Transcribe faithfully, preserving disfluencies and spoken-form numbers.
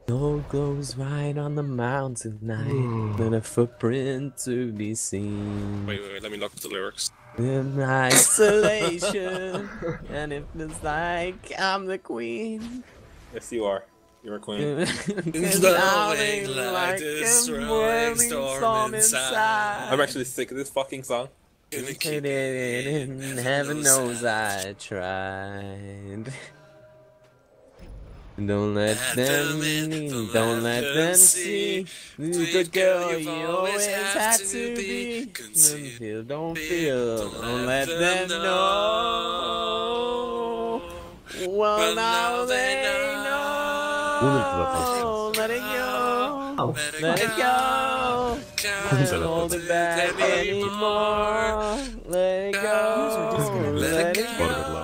No glows right on the mountain night, not a footprint to be seen. Wait, wait, wait, let me look up the lyrics. In isolation, and it feels like I'm the queen. Yes, you are. You're a queen. It's blowing like a whirling storm inside. I'm actually sick of this fucking song. Gonna keep it in, heaven knows I tried. Don't let them in, don't let them see. The good girl you always had to be. Don't feel, don't feel, don't let them know. Well, now they know. Let it go, let it go. Don't hold it back anymore. Let it go, let it go.